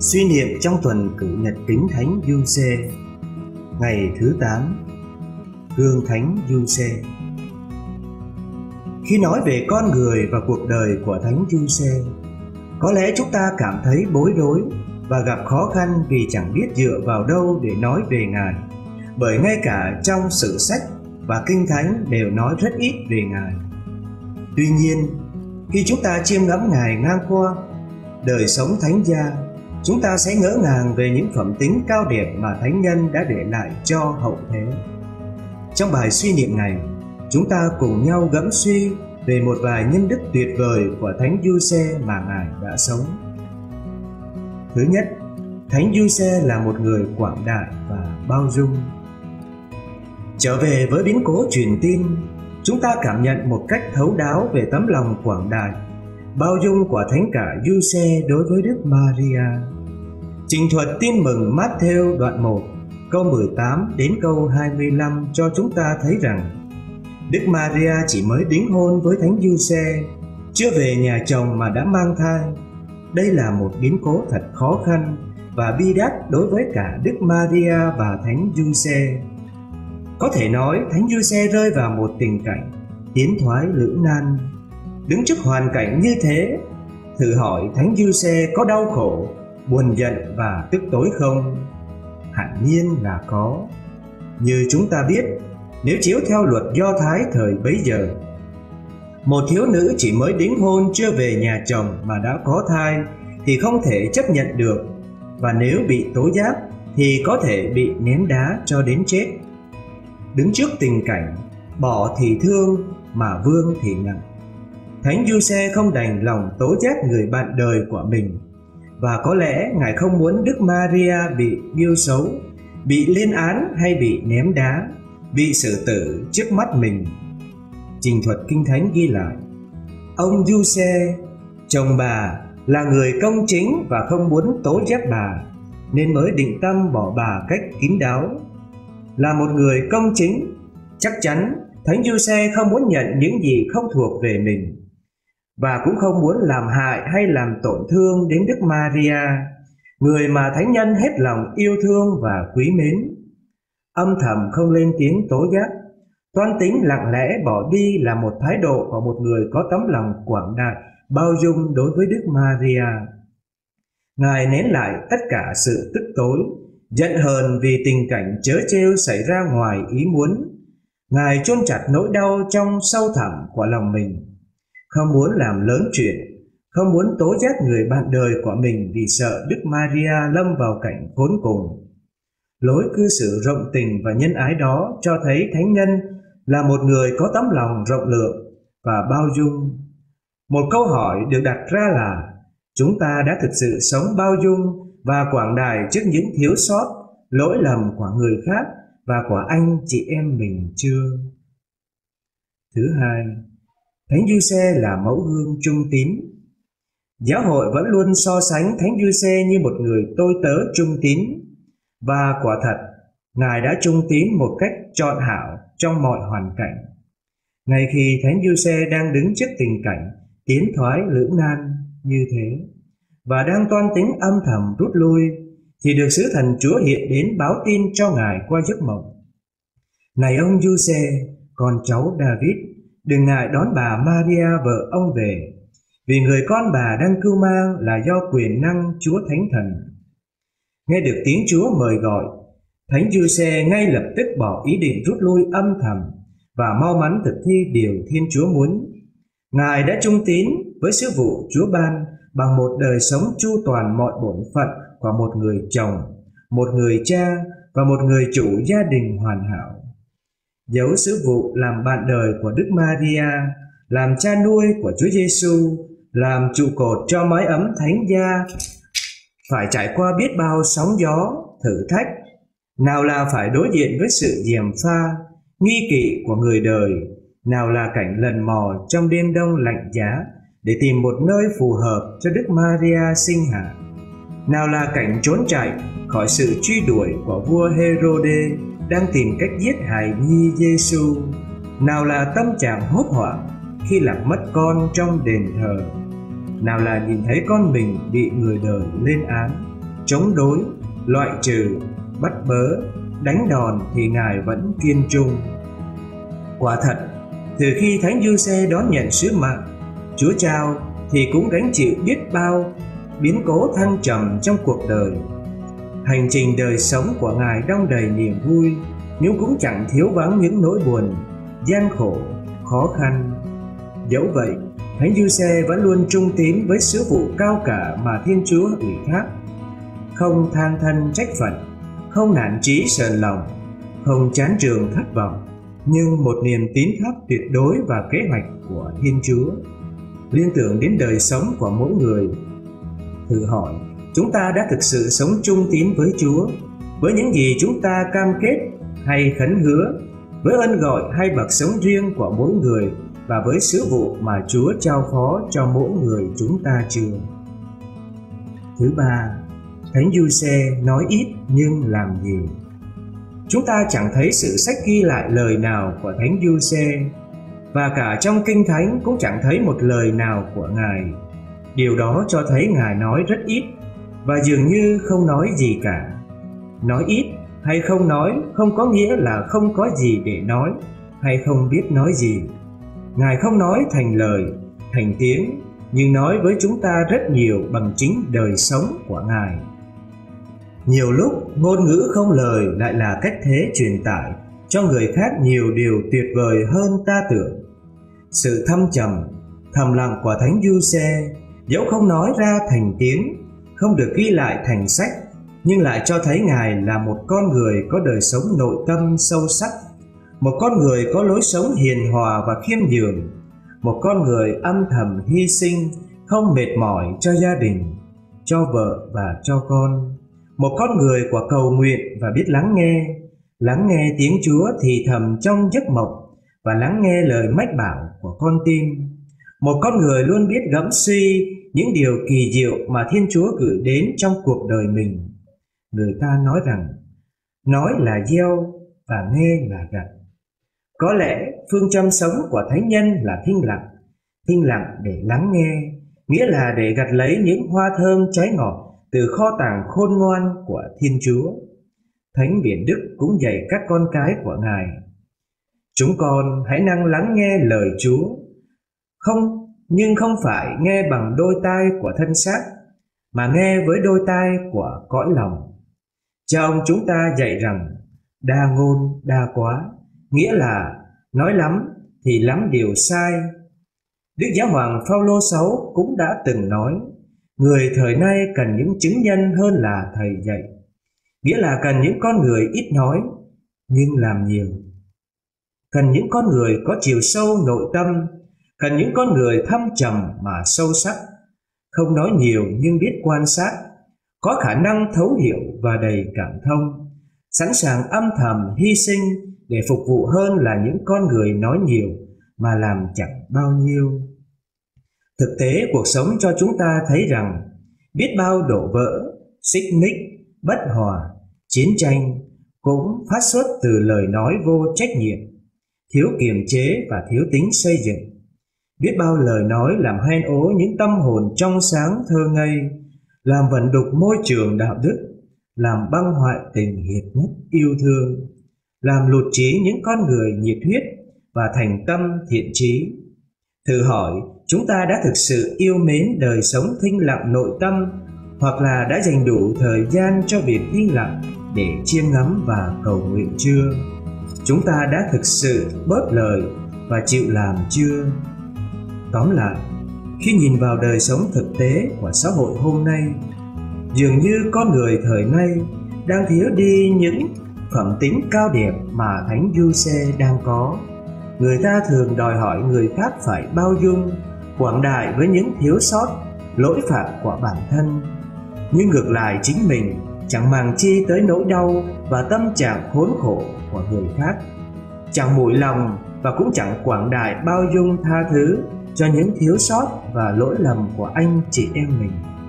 Suy niệm trong tuần cử nhật kính Thánh Giuse. Ngày thứ 8, Gương Thánh Giuse. Khi nói về con người và cuộc đời của Thánh Giuse, có lẽ chúng ta cảm thấy bối rối và gặp khó khăn vì chẳng biết dựa vào đâu để nói về Ngài, bởi ngay cả trong sử sách và Kinh Thánh đều nói rất ít về Ngài. Tuy nhiên, khi chúng ta chiêm ngắm Ngài ngang qua đời sống thánh gia, chúng ta sẽ ngỡ ngàng về những phẩm tính cao đẹp mà thánh nhân đã để lại cho hậu thế. Trong bài suy niệm này, chúng ta cùng nhau gẫm suy về một vài nhân đức tuyệt vời của Thánh Giuse mà Ngài đã sống. Thứ nhất, Thánh Giuse là một người quảng đại và bao dung. Trở về với biến cố truyền tin, chúng ta cảm nhận một cách thấu đáo về tấm lòng quảng đại, bao dung của Thánh cả Giuse đối với Đức Maria. Trình thuật tin mừng Matthew đoạn 1, câu 18 đến câu 25 cho chúng ta thấy rằng Đức Maria chỉ mới đính hôn với Thánh Giuse, chưa về nhà chồng mà đã mang thai. Đây là một biến cố thật khó khăn và bi đát đối với cả Đức Maria và Thánh Giuse. Có thể nói Thánh Giuse rơi vào một tình cảnh tiến thoái lưỡng nan. Đứng trước hoàn cảnh như thế, thử hỏi Thánh Giuse có đau khổ, buồn giận và tức tối không? Hẳn nhiên là có. Như chúng ta biết, nếu chiếu theo luật Do Thái thời bấy giờ, một thiếu nữ chỉ mới đính hôn chưa về nhà chồng mà đã có thai thì không thể chấp nhận được, và nếu bị tố giác thì có thể bị ném đá cho đến chết. Đứng trước tình cảnh bỏ thì thương mà vương thì nặng, Thánh Giuse không đành lòng tố giác người bạn đời của mình, và có lẽ Ngài không muốn Đức Maria bị biêu xấu, bị lên án hay bị ném đá, bị xử tử trước mắt mình. Trình thuật Kinh Thánh ghi lại, ông Giuse, chồng bà, là người công chính và không muốn tố giác bà, nên mới định tâm bỏ bà cách kín đáo. Là một người công chính, chắc chắn Thánh Giuse không muốn nhận những gì không thuộc về mình, và cũng không muốn làm hại hay làm tổn thương đến Đức Maria, người mà thánh nhân hết lòng yêu thương và quý mến. Âm thầm không lên tiếng tố giác, toan tính lặng lẽ bỏ đi là một thái độ của một người có tấm lòng quảng đại, bao dung đối với Đức Maria. Ngài nén lại tất cả sự tức tối, giận hờn vì tình cảnh trớ trêu xảy ra ngoài ý muốn. Ngài chôn chặt nỗi đau trong sâu thẳm của lòng mình, không muốn làm lớn chuyện, không muốn tố giác người bạn đời của mình vì sợ Đức Maria lâm vào cảnh khốn cùng. Lối cư xử rộng tình và nhân ái đó cho thấy thánh nhân là một người có tấm lòng rộng lượng và bao dung. Một câu hỏi được đặt ra là chúng ta đã thực sự sống bao dung và quảng đại trước những thiếu sót, lỗi lầm của người khác và của anh chị em mình chưa? Thứ hai, Thánh Giuse là mẫu gương trung tín. Giáo hội vẫn luôn so sánh Thánh Giuse như một người tôi tớ trung tín, và quả thật, Ngài đã trung tín một cách trọn hảo trong mọi hoàn cảnh. Ngay khi Thánh Giuse đang đứng trước tình cảnh tiến thoái lưỡng nan như thế, và đang toan tính âm thầm rút lui, thì được sứ thần Chúa hiện đến báo tin cho Ngài qua giấc mộng. Này ông Giuse, con cháu David, đừng ngại đón bà Maria vợ ông về, vì người con bà đang cưu mang là do quyền năng Chúa Thánh Thần. Nghe được tiếng Chúa mời gọi, Thánh Giuse ngay lập tức bỏ ý định rút lui âm thầm và mau mắn thực thi điều Thiên Chúa muốn. Ngài đã trung tín với sứ vụ Chúa ban bằng một đời sống chu toàn mọi bổn phận của một người chồng, một người cha và một người chủ gia đình hoàn hảo. Dấu sứ vụ làm bạn đời của Đức Maria, làm cha nuôi của Chúa Giêsu, làm trụ cột cho mái ấm thánh gia, phải trải qua biết bao sóng gió, thử thách. Nào là phải đối diện với sự gièm pha, nghi kỵ của người đời, nào là cảnh lần mò trong đêm đông lạnh giá để tìm một nơi phù hợp cho Đức Maria sinh hạ, nào là cảnh trốn chạy khỏi sự truy đuổi của vua Herode đang tìm cách giết hài nhi Giêsu, nào là tâm trạng hốt hoảng khi lạc mất con trong đền thờ, nào là nhìn thấy con mình bị người đời lên án. chống đối, loại trừ, bắt bớ, đánh đòn thì Ngài vẫn kiên trung. Quả thật, từ khi Thánh Giuse đón nhận sứ mạng Chúa trao thì cũng gánh chịu biết bao biến cố thăng trầm trong cuộc đời. Hành trình đời sống của Ngài đong đầy niềm vui, nhưng cũng chẳng thiếu vắng những nỗi buồn, gian khổ, khó khăn. Dẫu vậy, Thánh Giuse vẫn luôn trung tín với sứ vụ cao cả mà Thiên Chúa ủy thác, không than thân trách phận, không nản chí sờn lòng, không chán chường thất vọng, nhưng một niềm tín thác tuyệt đối vào kế hoạch của Thiên Chúa. Liên tưởng đến đời sống của mỗi người, thử hỏi chúng ta đã thực sự sống trung tín với Chúa, với những gì chúng ta cam kết hay khấn hứa, với ân gọi hay bậc sống riêng của mỗi người và với sứ vụ mà Chúa trao phó cho mỗi người chúng ta chưa? Thứ ba, Thánh Giuse nói ít nhưng làm nhiều. Chúng ta chẳng thấy sự sách ghi lại lời nào của Thánh Giuse, và cả trong Kinh Thánh cũng chẳng thấy một lời nào của Ngài. Điều đó cho thấy Ngài nói rất ít và dường như không nói gì cả. Nói ít hay không nói không có nghĩa là không có gì để nói hay không biết nói gì. Ngài không nói thành lời, thành tiếng, nhưng nói với chúng ta rất nhiều bằng chính đời sống của Ngài. Nhiều lúc ngôn ngữ không lời lại là cách thế truyền tải cho người khác nhiều điều tuyệt vời hơn ta tưởng. Sự thâm trầm, thầm lặng của Thánh Giuse, dẫu không nói ra thành tiếng, không được ghi lại thành sách, nhưng lại cho thấy Ngài là một con người có đời sống nội tâm sâu sắc, một con người có lối sống hiền hòa và khiêm nhường, một con người âm thầm hy sinh, không mệt mỏi cho gia đình, cho vợ và cho con, một con người của cầu nguyện và biết lắng nghe tiếng Chúa thì thầm trong giấc mộng và lắng nghe lời mách bảo của con tim, một con người luôn biết gẫm suy những điều kỳ diệu mà Thiên Chúa gửi đến trong cuộc đời mình. Người ta nói rằng nói là gieo và nghe là gặt. Có lẽ phương châm sống của thánh nhân là thinh lặng để lắng nghe, nghĩa là để gặt lấy những hoa thơm trái ngọt từ kho tàng khôn ngoan của Thiên Chúa. Thánh Biển Đức cũng dạy các con cái của Ngài: chúng con hãy năng lắng nghe lời Chúa, nhưng không phải nghe bằng đôi tai của thân xác, mà nghe với đôi tai của cõi lòng. Cha ông chúng ta dạy rằng đa ngôn đa quá, nghĩa là nói lắm thì lắm điều sai. Đức Giáo hoàng Phaolô VI cũng đã từng nói: người thời nay cần những chứng nhân hơn là thầy dạy, nghĩa là cần những con người ít nói nhưng làm nhiều, cần những con người có chiều sâu nội tâm, cần những con người thâm trầm mà sâu sắc, không nói nhiều nhưng biết quan sát, có khả năng thấu hiểu và đầy cảm thông, sẵn sàng âm thầm hy sinh để phục vụ hơn là những con người nói nhiều mà làm chẳng bao nhiêu. Thực tế cuộc sống cho chúng ta thấy rằng biết bao đổ vỡ, xích mích, bất hòa, chiến tranh cũng phát xuất từ lời nói vô trách nhiệm, thiếu kiềm chế và thiếu tính xây dựng. Biết bao lời nói làm hen ố những tâm hồn trong sáng thơ ngây, làm vận đục môi trường đạo đức, làm băng hoại tình hiệp nhất yêu thương, làm lụt trí những con người nhiệt huyết và thành tâm thiện trí. Thử hỏi chúng ta đã thực sự yêu mến đời sống thinh lặng nội tâm, hoặc là đã dành đủ thời gian cho việc thinh lặng để chiêm ngắm và cầu nguyện chưa? Chúng ta đã thực sự bớt lời và chịu làm chưa? Tóm lại, khi nhìn vào đời sống thực tế của xã hội hôm nay, dường như con người thời nay đang thiếu đi những phẩm tính cao đẹp mà Thánh Giuse đang có. Người ta thường đòi hỏi người khác phải bao dung, quảng đại với những thiếu sót, lỗi phạm của bản thân, nhưng ngược lại chính mình chẳng màng chi tới nỗi đau và tâm trạng khốn khổ của người khác, chẳng mủi lòng và cũng chẳng quảng đại bao dung tha thứ cho những thiếu sót và lỗi lầm của anh chị em mình.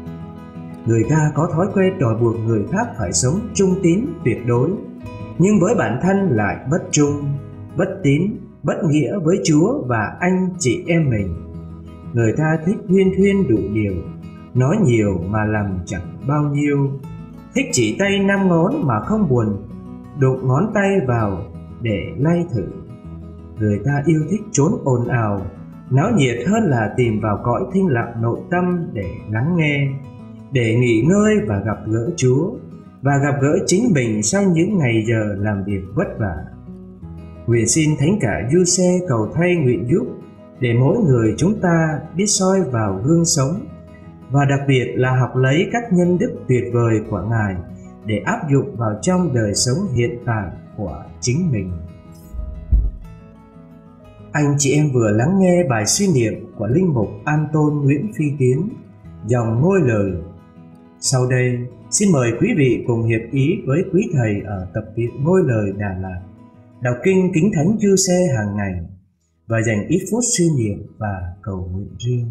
Người ta có thói quen đòi buộc người khác phải sống trung tín tuyệt đối, nhưng với bản thân lại bất trung, bất tín, bất nghĩa với Chúa và anh chị em mình. Người ta thích huyên thuyên đủ điều, nói nhiều mà làm chẳng bao nhiêu, thích chỉ tay 5 ngón mà không buồn đụng ngón tay vào để lay thử. Người ta yêu thích chốn ồn ào, náo nhiệt hơn là tìm vào cõi thinh lặng nội tâm để lắng nghe, để nghỉ ngơi và gặp gỡ Chúa, và gặp gỡ chính mình sau những ngày giờ làm việc vất vả. Nguyện xin Thánh cả Giuse cầu thay nguyện giúp để mỗi người chúng ta biết soi vào gương sống, và đặc biệt là học lấy các nhân đức tuyệt vời của Ngài để áp dụng vào trong đời sống hiện tại của chính mình. Anh chị em vừa lắng nghe bài suy niệm của Linh mục An Tôn Nguyễn Phi Tiến, dòng Ngôi Lời. Sau đây, xin mời quý vị cùng hiệp ý với quý thầy ở tập viện Ngôi Lời Đà Lạt, đọc kinh Kính Thánh Giuse hàng ngày và dành ít phút suy niệm và cầu nguyện riêng.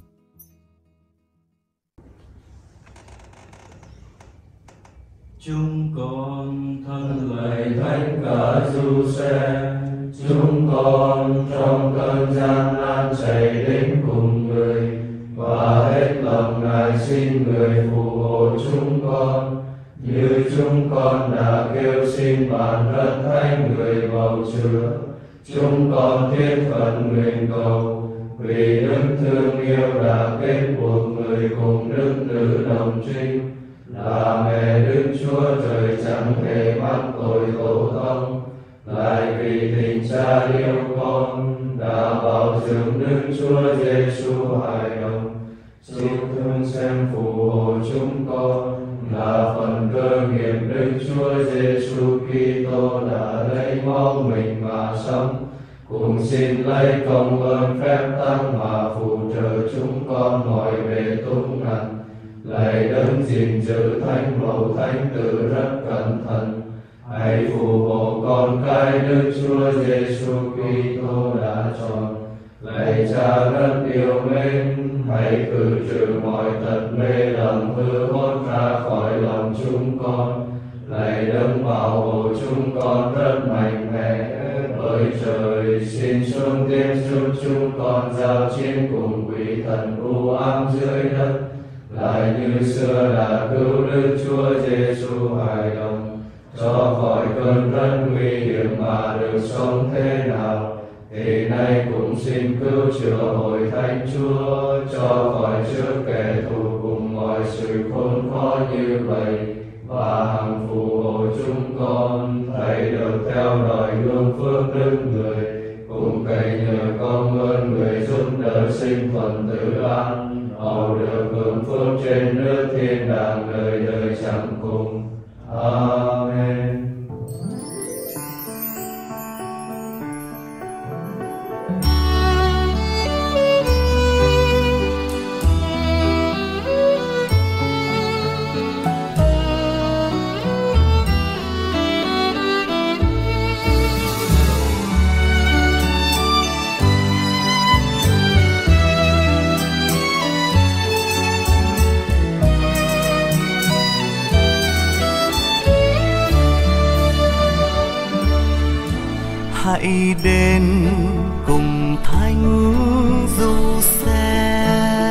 Chúng con thân lạy Thánh cả Giuse, chúng con trong cơn gian nan chạy đến cùng người, và hết lòng Ngài xin người phù hộ chúng con, như chúng con đã kêu xin bản rất thánh người bầu chứa. Chúng con thiết phận nguyện cầu vì đức thương yêu đã kết buộc người cùng Đức Nữ Đồng Trinh, là mẹ Đức Chúa Trời chẳng hề mắc tội tổ tông, lại vì tình cha yêu con đã bảo dưỡng Đức Chúa Giêsu hài đồng. Xin thương xem phù hộ chúng con là phần cơ nghiệp Đức Chúa Giêsu Kitô đã lấy máu mình mà sống, cùng xin lấy công ơn phép tắc mà phù trợ chúng con mọi bề túng ngặt. Lạy Đấng gìn giữ Thánh Mẫu Thánh Tử rất cẩn thận, hãy phù hộ con cái Đức Chúa Giêsu Kitô đã chọn. Lạy Cha rất yêu mến, hãy khử trừ mọi tật mê lầm hư hốt ra khỏi lòng chúng con. Lạy Đấng bảo hộ chúng con rất mạnh mẽ, bởi trời xin xuống tiếp giúp chúng con giao chiến cùng quỷ thần u ám dưới đất. Lại như xưa đã cứu Đức Chúa Giêsu hài đồng cho khỏi cơn rất nguy hiểm mà được sống thế nào, thì nay cũng xin cứu chữa hội Thánh Chúa cho khỏi trước kẻ thù cùng mọi sự khốn khó như vậy, và hằng phù hộ chúng con thấy được theo đòi gương phước đức người, cùng cậy nhờ công ơn người giúp đỡ sinh phần tử an, hầu được hưởng phước trên nước thiên đàng đời đời chẳng cùng. Amen. Hãy đến cùng Thánh Giuse,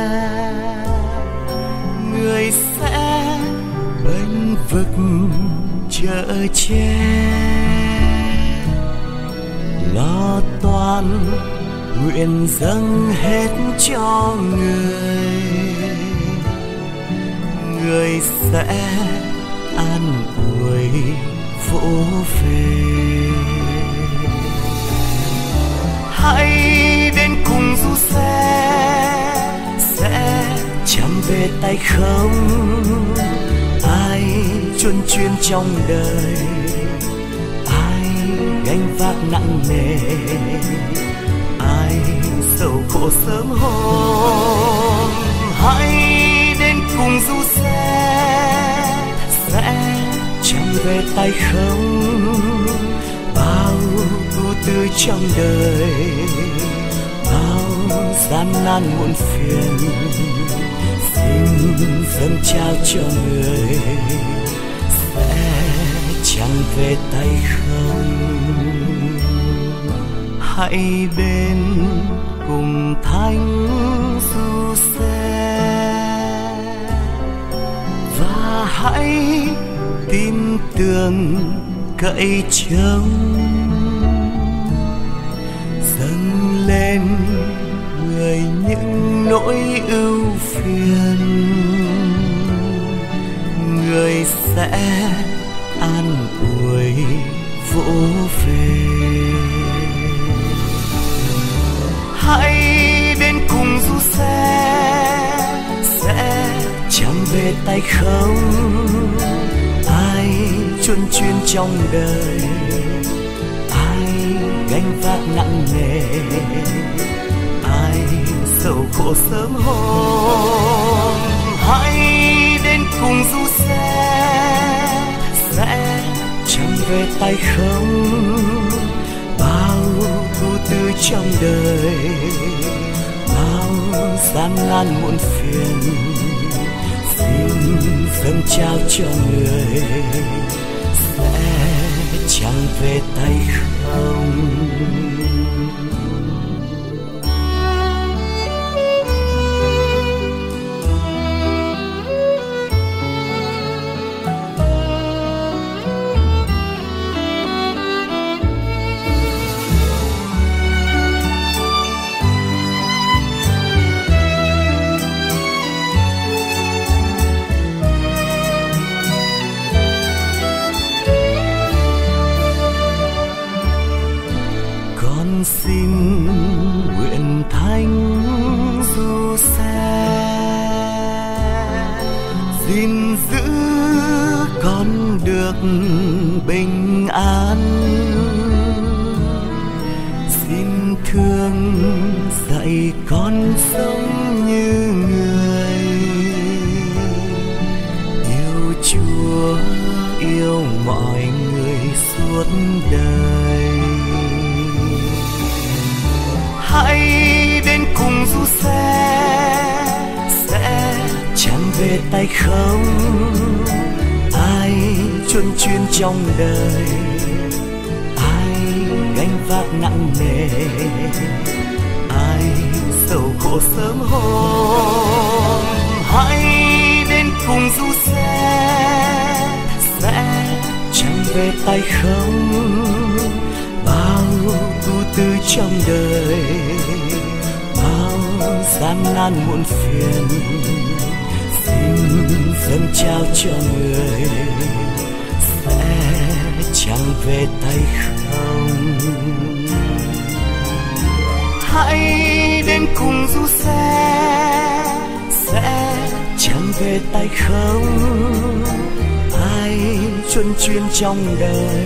người sẽ bênh vực chở che, lo toan nguyện dâng hết cho người, người sẽ an ủi vỗ về. Hãy đến cùng Giuse, sẽ chẳng về tay không. Ai chuồn chuyên trong đời, ai gánh vác nặng nề, ai sầu khổ sớm hôm. Hãy đến cùng Giuse, sẽ chẳng về tay không. Bao ưu tư trong đời, bao gian nan muộn phiền, xin dâng trao cho người, sẽ chẳng về tay không. Hãy đến cùng Thánh Giuse, và hãy tin tưởng cậy trông, dâng lên người những nỗi ưu phiền, người sẽ an ủi vỗ về. Hãy đến cùng Du-xe, sẽ chẳng về tay không. Ai chuồn chuyên trong đời, ai gánh vác nặng nề, ai sầu khổ sớm hôm. Hãy đến cùng Du-xe, sẽ chẳng về tay không. Bao ưu tư trong đời, bao gian nan muộn phiền, xin dâng trao cho người, sẽ chẳng về tay không. Xin nguyện thánh Du-xe gìn giữ con được bình an, xin thương dạy con sống như người, yêu Chúa yêu mọi người suốt đời. Hãy đến cùng Du-xe, sẽ chẳng về tay không. Ai chuồn chuyên trong đời, ai gánh vác nặng nề, ai sầu khổ sớm hôm. Hãy đến cùng Du-xe, sẽ chẳng về tay không. Bao ưu tư trong đời, bao gian nan muộn phiền, xin dâng trao cho người, sẽ chẳng về tay không. Hãy đến cùng Du-xe, sẽ chẳng về tay không. Ai chuồn chuyên trong đời,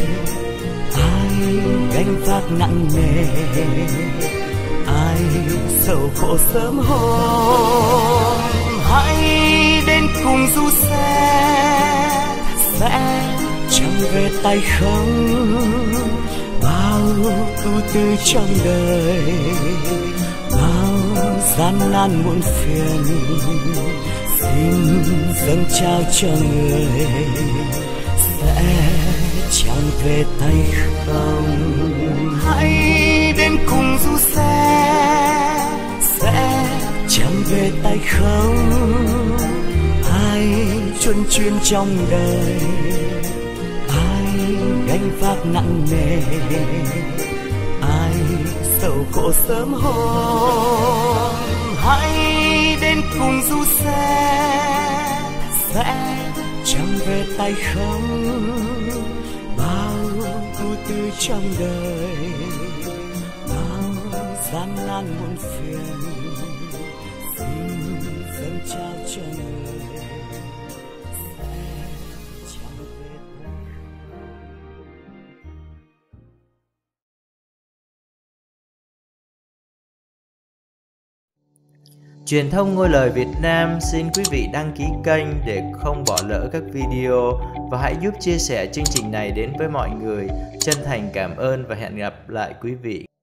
gánh vác nặng nề, ai sầu khổ sớm hôm. Hãy đến cùng Du-xe, sẽ chẳng về tay không. Bao ưu tư trong đời, bao gian nan muộn phiền, xin dâng trao cho người, sẽ chẳng về tay không. Hãy đến cùng Du-xe, sẽ chẳng về tay không. Ai chuồn chuyên trong đời, ai gánh vác nặng nề, ai sầu khổ sớm hôm. Hãy đến cùng Du-xe, sẽ chẳng về tay không. Bao ưu tư trong đời, bao gian nan muộn phiền, xin dâng trao cho người, sẽ chẳng về tay không. Truyền thông Ngôi Lời Việt Nam xin quý vị đăng ký kênh để không bỏ lỡ các video và hãy giúp chia sẻ chương trình này đến với mọi người. Chân thành cảm ơn và hẹn gặp lại quý vị.